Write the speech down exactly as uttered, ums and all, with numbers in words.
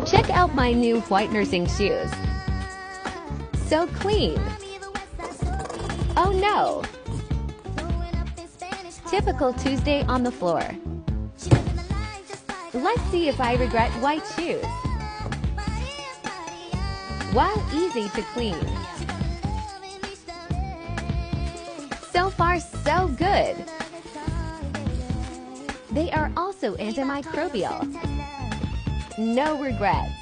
Check out my new white nursing shoes. So clean. Oh no! Typical Tuesday on the floor. Let's see if I regret white shoes. Wow, easy to clean. So far, so good. They are also antimicrobial. No regrets.